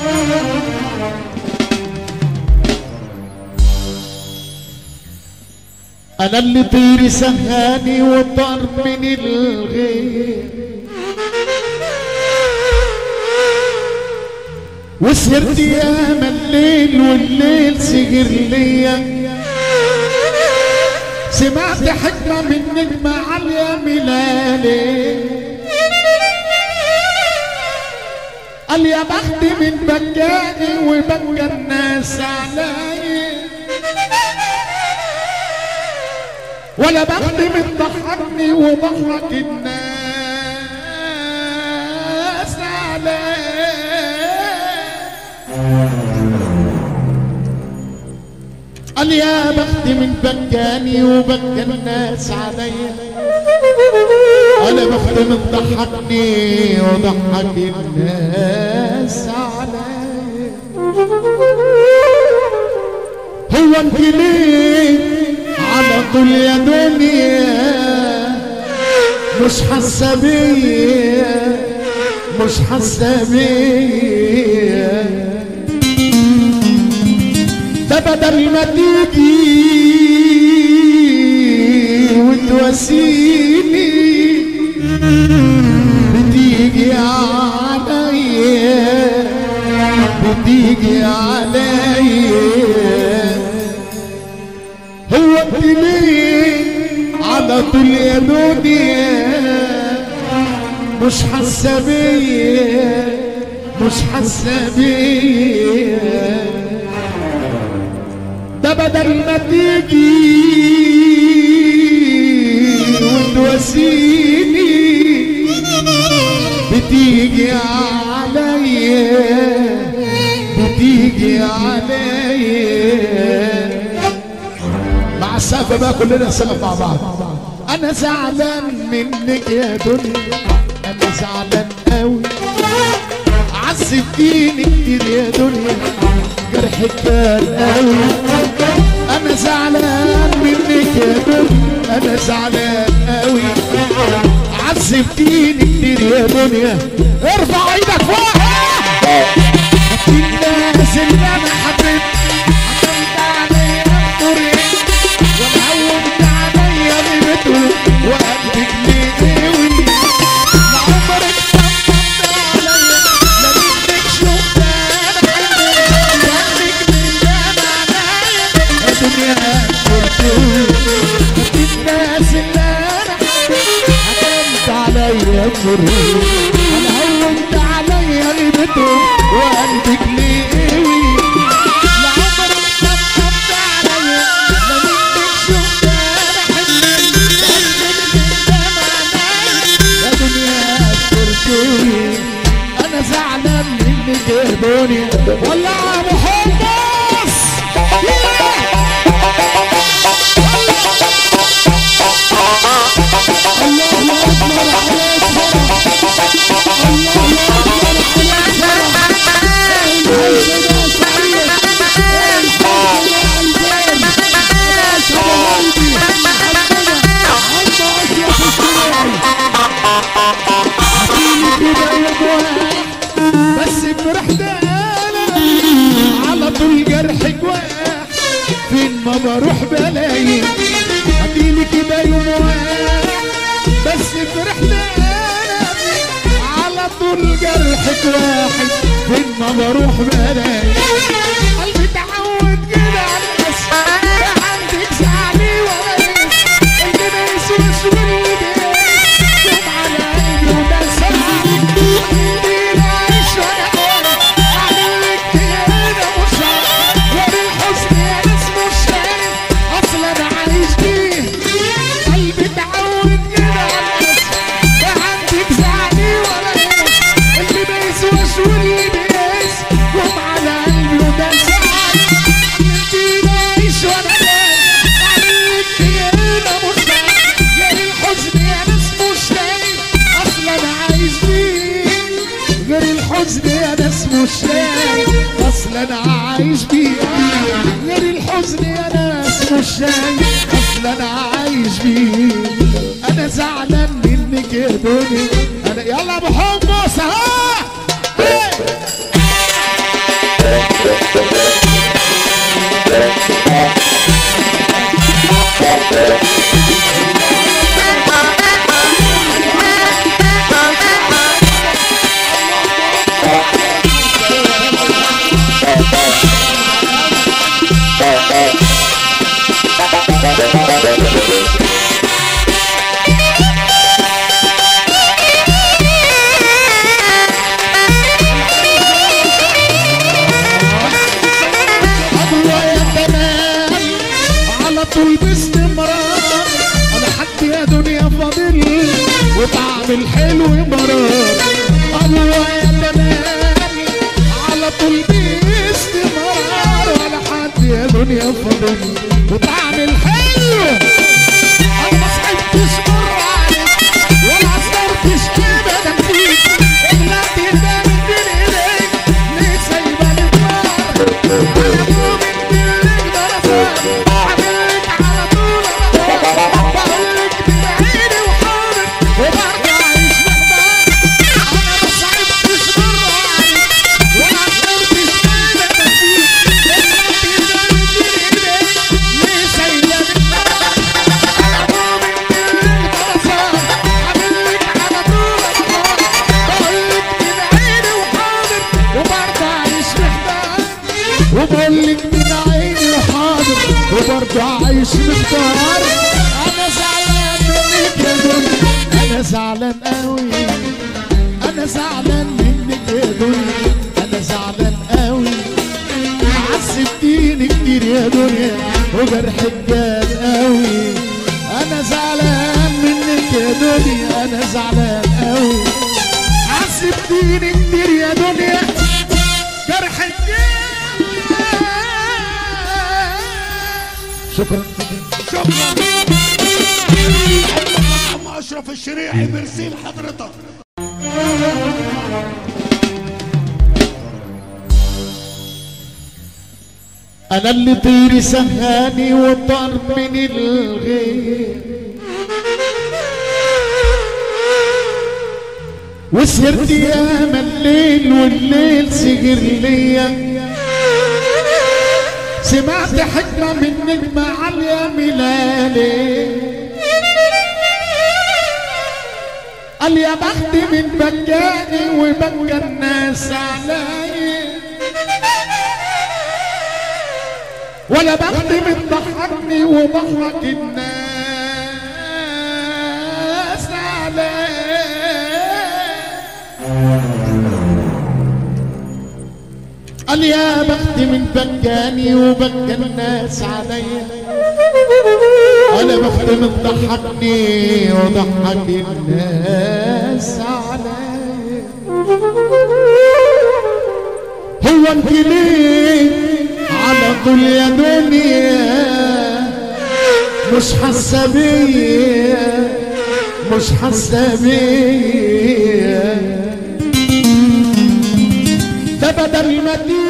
انا اللي طيري سهاني وطار من الغير وسهرت ياما الليل والليل سهر ليا سمعت حكمة من نجمة عالية ملالي قال يا بختي من بكاني وبكى الناس علي ولا بختي من ضحكني وضحك الناس علي قال يا بختي من بكاني وبكى الناس عليا ولا بختي من ضحكني وضحك الناس عليا هو انت ليه على طول يا دنيا مش حاسه بيا مش حاسه بيا ده بدل ما تيجي وتواسيني بتيجي عليا بتيجي عليا هو انت ليه على طول يا دنيا مش حاسه بيا مش حاسه بيا ده بدل ما تيجي وتواسيني بتيجي عليا بتيجي عليا مع السقف بقى كلنا نسقف مع بعض. انا زعلان منك يا دنيا انا زعلان قوي عذبتيني كتير يا دنيا جرحك كان قوي انا زعلان منك يا دنيا انا زعلان قوي عذبتيني كتير يا دنيا ارفع ايدك فوق الناس اللي انا حبيتها حكمت عليا بطريق ومهونت عليا غيبتهم وقلبك ليه لعمرك طبطبت عليا لا منك شفت انا حبيتك الدنيا الناس اللي انا حكمت عليا بطريق انا هونت عليا غيبتهم وقلبك ليه لعمرك طبطبت عليا لا منك شفت انا حبيتك يا دنيا اذكرتوني انا زعلان منك يا دنيا ولع ابو حمص الله اكبر عليك بس فرحت انا على طول جرحك واقع فين ما بروح بلاقي هديلي كده يوم واقع بس فرحت انا على طول جرحك واحد فين ما بروح بلاقي قلبي اتعود كده على الناس عندك زعلي ولا قلبي ما يسواش واللي يوم على قلبي وده سعدي عندي العيش وانا عليك انا مش عارف غير الحزن يا ناس مش شايف اصلا انا عايش بيه قلبي اتعود كده على الناس عندك زعلي ولا قلبي ما يسواش واللي بيقيس يوم على قلبي وده سعدي عندي العيش وانا عليك انا مش عارف غير الحزن يا ناس مش شايف اصلا انا عايش بيه غير الحزن يا ناس مش شايف اصلا انا عايش بيه غير الحزن يا ناس مش شايف اصلا انا عايش بيه انا زعلان منك يا دنيا انا يلا ابو حمص اهو الحلو مرار الله يا تمام على طول باستمرار ولا حد يا دنيا فضل وطعم الحلو انا ما صحبتش مرة عليك ولا عصرتش ابدا فيك الا تهدى من بين ايديك ليه سايبة النار انا مؤمن باللي درسات عاملك على طول انا بقولك بعيني وحاضر وبرضه وبقولك من عيني وحاضر وبرضه عايش محتار انا زعلان منك يا دنيا انا زعلان قوي انا زعلان منك يا دنيا انا زعلان قوي عذبتيني كتير يا دنيا وجرحك جاد قوي انا زعلان منك يا دنيا انا زعلان قوي عذبتيني كتير يا دنيا جرحك جاد. شكرا عم اشرف الشريعي برسيل حضرتك. انا اللي طيري سهاني وطار من الغير وسهرت ياما الليل والليل سهر ليا سمعت حكمة من نجمة عالية ميلالي قال يا بختي من بكاني وبكى الناس علي ولا بختي من ضحكني وضحك الناس علي قال يا بختي من بكاني وبكى الناس عليا ولا بختي من ضحكني وضحك الناس عليا هو انت ليه على طول يا دنيا مش حاسه بيا مش حاسه بيا ده بدل ما